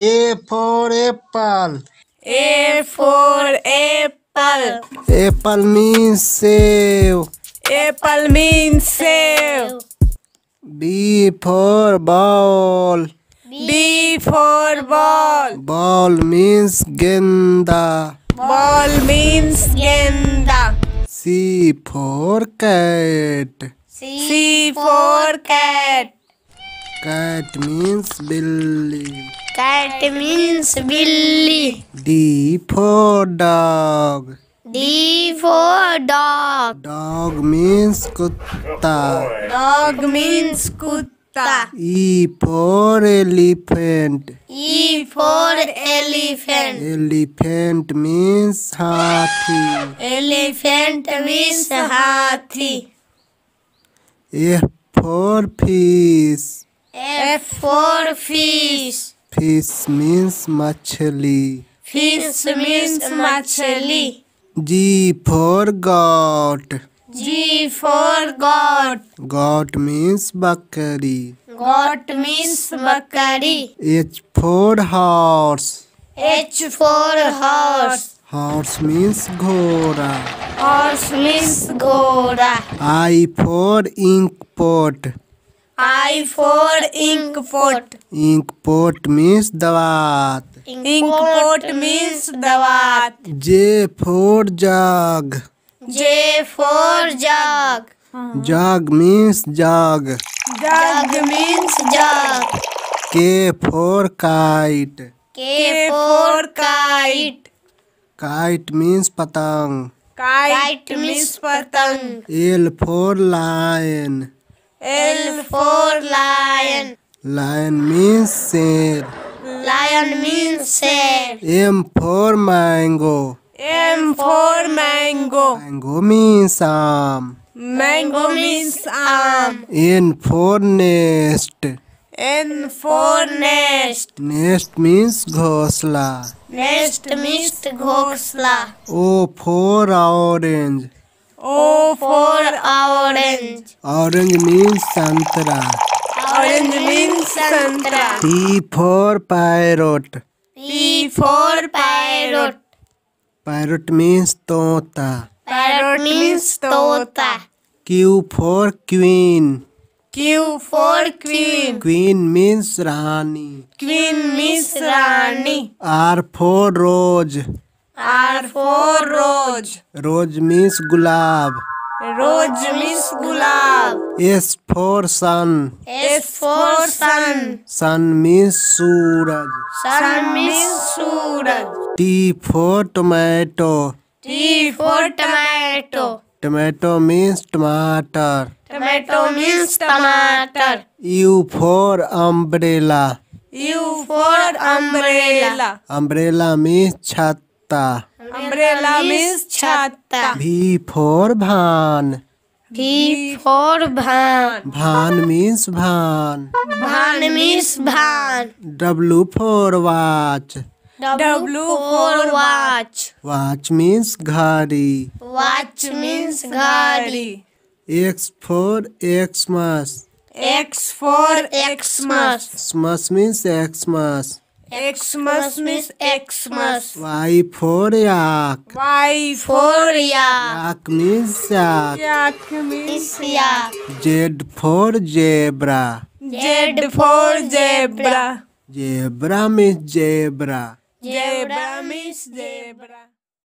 A for apple. A for apple. Apple means save. Apple means save. B for ball. B for ball. Ball means genda. Ball means genda. C for cat. C for cat. Cat means billy. Cat means Billy. D for dog. D for dog. Dog means kutta. Dog means kutta. E for elephant. E for elephant. Elephant means hathi. Elephant means hathi. F for fish. F for fish. Fish means machli. Fish means machli. G for goat. G for goat. Goat means bakari. Goat means bakari. H for horse. H for horse. Horse means ghora. Horse means ghoda. I for ink pot. I for ink pot. Ink pot means dawat. Ink pot means dawat. J for jug. J for jug. Jug means jug. Jug means jug. K for kite. K for kite. Kite means patang. Kite means patang. L for lion. L for lion. Lion means sher. Lion means shed. M for mango. M for mango. Mango means aam. Mango means arm. N for nest. N for nest. Nest means ghosla. Nest means ghosla. O for orange. O for Orange. Orange means santra. orange means santra. P for parrot. P for parrot. Parrot means tota. Parrot means tota. Q for queen. Q for queen. Queen means rani. Queen means Rani. R for rose. R for rose. Rose means gulab. Rose means gulab. S for sun. S for sun. Sun means suraj. Sun means suraj. T for tomato. T for tomato. Tomato means tomato. Tomato means tomato. U for umbrella. U for umbrella. Umbrella means chhatta. Umbrella means chhatta. V for bhan. V for bhan. Bhan means bhan. Bhan means bhan. W for watch. W for watch. Watch means ghari. Watch means ghari. X for Xmas. X for Xmas. Xmas means Xmas. Xmas means Xmas. Y for yak. Y For yak. Yak means yak. Yak means Is yak. Z for zebra. Z for zebra. Zebra means zebra. Zebra means zebra.